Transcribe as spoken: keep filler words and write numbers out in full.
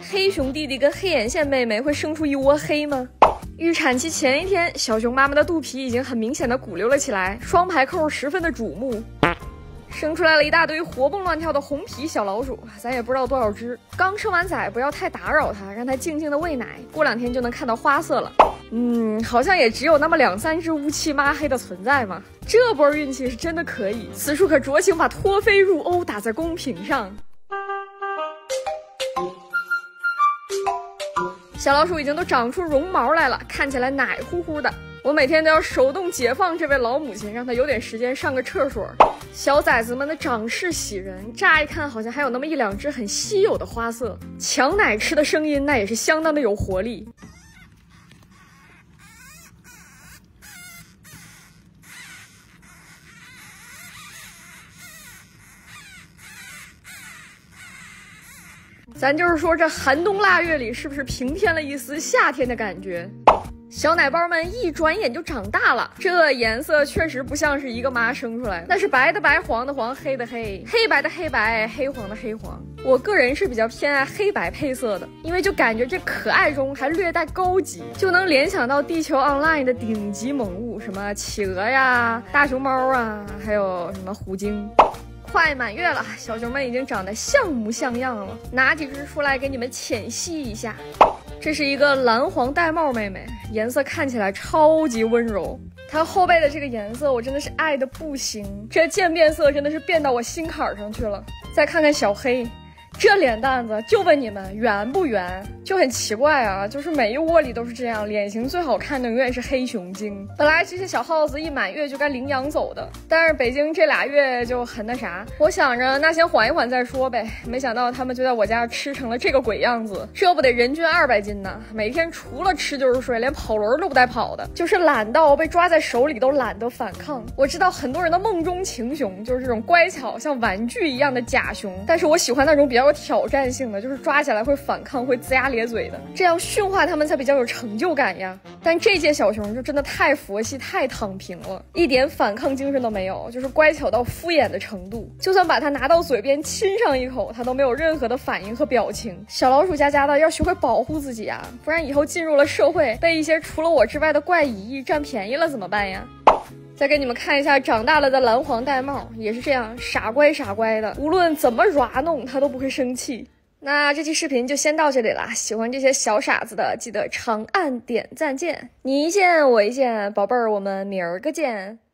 黑熊弟弟跟黑眼线妹妹会生出一窝黑吗？预产期前一天，小熊妈妈的肚皮已经很明显的鼓溜了起来，双排扣十分的瞩目。生出来了一大堆活蹦乱跳的红皮小老鼠，咱也不知道多少只。刚生完崽，不要太打扰它，让它静静的喂奶，过两天就能看到花色了。嗯，好像也只有那么两三只乌漆抹黑的存在嘛。这波运气是真的可以，此处可酌情把脱飞入欧打在公屏上。小老鼠已经都长出绒毛来了，看起来奶乎乎的。我每天都要手动解放这位老母亲，让她有点时间上个厕所。小崽子们的长势喜人，乍一看好像还有那么一两只很稀有的花色。抢奶吃的声音那也是相当的有活力。咱就是说，这寒冬腊月里是不是平添了一丝夏天的感觉？小奶包们一转眼就长大了，这颜色确实不像是一个妈生出来的，那是白的白，黄的黄，黑的黑，黑白的黑白，黑黄的黑黄。我个人是比较偏爱黑白配色的，因为就感觉这可爱中还略带高级，就能联想到地球 Online 的顶级萌物，什么企鹅呀、大熊猫啊，还有什么虎鲸。快满月了，小熊们已经长得像模像样了，拿几只出来给你们浅析一下。这是一个蓝黄玳瑁妹妹，颜色看起来超级温柔。它后背的这个颜色我真的是爱的不行，这渐变色真的是变到我心坎上去了。再看看小黑，这脸蛋子就问你们圆不圆？就很奇怪啊，就是每一窝里都是这样，脸型最好看的永远是黑熊精。本来这些小耗子一满月就该领养走的，但是北京这俩月就很那啥，我想着那先缓一缓再说呗，没想到他们就在我家吃成了这个鬼样子，这不得人均二百斤呢，每天除了吃就是睡，连跑轮都不带跑的，就是懒到被抓在手里都懒得反抗。我知道很多人的梦中情熊就是这种乖巧像玩具一样的假熊，但是我喜欢那种比较有挑战性的，就是抓起来会反抗，会龇牙咧嘴的，这样驯化他们才比较有成就感呀。但这届小熊就真的太佛系太躺平了，一点反抗精神都没有，就是乖巧到敷衍的程度，就算把它拿到嘴边亲上一口，它都没有任何的反应和表情。小老鼠家家的要学会保护自己啊，不然以后进入了社会被一些除了我之外的怪蚁蚁占便宜了怎么办呀？再给你们看一下长大了的蓝黄玳瑁，也是这样傻乖傻乖的，无论怎么耍弄它都不会生气。那这期视频就先到这里啦，喜欢这些小傻子的记得长按点赞键，你一键我一键，宝贝儿，我们明儿个见。